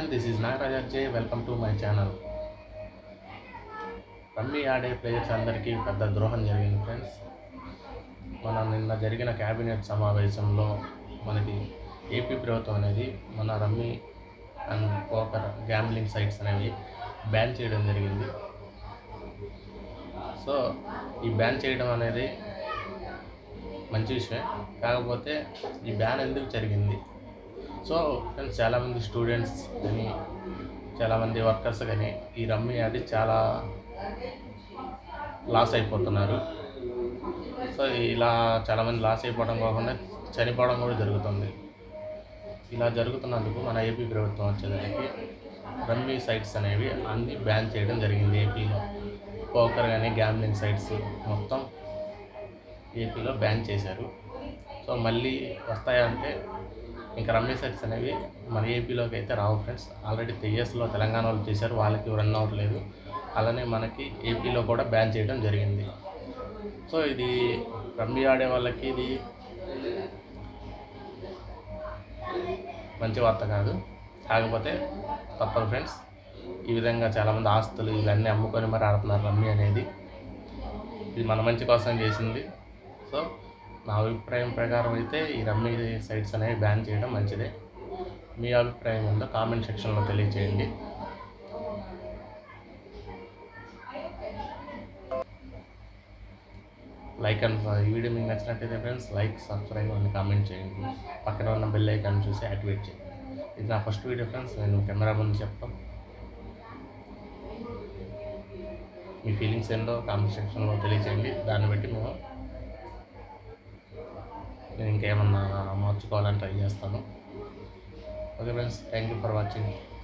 Friends, this is Nagaraj J. Welcome to my channel. Rummy ఆడే players అందరికీ పెద్ద ద్రోహం జరిగింది ఫ్రెండ్స్. నిన్న జరిగిన క్యాబినెట్ సమావేశంలో మనకి ఏపీ ప్రభుత్వం అనేది మన rummy and poker gambling sites అనేవి బ్యాన్ చేయడం జరిగింది. సో ఈ బ్యాన్ చేయడం అనేది మంచి విషయం. కాకపోతే ఈ బ్యాన్ ఎందుకు జరిగింది? సో ఫ్రెండ్స్, చాలామంది స్టూడెంట్స్ కానీ చాలామంది వర్కర్స్ కానీ ఈ రమ్మీ ఆడి చాలా లాస్ అయిపోతున్నారు. సో ఇలా చాలామంది లాస్ అయిపోవడం కాకుండా చనిపోవడం కూడా జరుగుతుంది. ఇలా జరుగుతున్నందుకు మన ఏపీ ప్రభుత్వం వచ్చేదానికి రమ్మీ సైట్స్ అనేవి అన్నీ బ్యాన్ చేయడం జరిగింది. ఏపీలో పోకర్ కానీ గ్యాంబ్లింగ్ సైట్స్ మొత్తం ఏపీలో బ్యాన్ చేశారు. సో మళ్ళీ వస్తాయంటే ఇంకా రమ్మీ సైట్స్ అనేవి మన ఏపీలోకి అయితే రావు ఫ్రెండ్స్. ఆల్రెడీ 3 yearsలో తెలంగాణ వాళ్ళు చేశారు, వాళ్ళకి రన్ అవ్వట్లేదు. అలానే మనకి ఏపీలో కూడా బ్యాన్ చేయడం జరిగింది. సో ఇది రమ్మీ ఆడే వాళ్ళకి ఇది మంచి వార్త కాదు. కాకపోతే తప్పదు ఫ్రెండ్స్. ఈ విధంగా చాలామంది ఆస్తులు ఇవన్నీ అమ్ముకొని మరి ఆడుతున్నారు రమ్మీ అనేది. ఇది మన మంచి కోసం చేసింది. సో నా అభిప్రాయం ప్రకారం అయితే ఈ రమ్మీ సైట్స్ అనేవి బ్యాన్ చేయడం మంచిదే. మీ అభిప్రాయం ఉందో కామెంట్ సెక్షన్లో తెలియజేయండి. లైక్ అండ్ ఈ వీడియో మీకు నచ్చినట్టయితే ఫ్రెండ్స్ లైక్, సబ్స్క్రైబ్ అని కామెంట్ చేయండి. పక్కన ఉన్న బెల్ ఐకాన్ చూసి యాక్టివేట్ చేయండి. ఇది నా ఫస్ట్ వీడియో ఫ్రెండ్స్. నేను కెమెరా ముందు చెప్తాం. మీ ఫీలింగ్స్ ఏంటో కామెంట్ సెక్షన్లో తెలియజేయండి. దాన్ని బట్టి నేను ఇంకేమన్నా మార్చుకోవాలని ట్రై చేస్తాను. Okay friends, thank you for watching.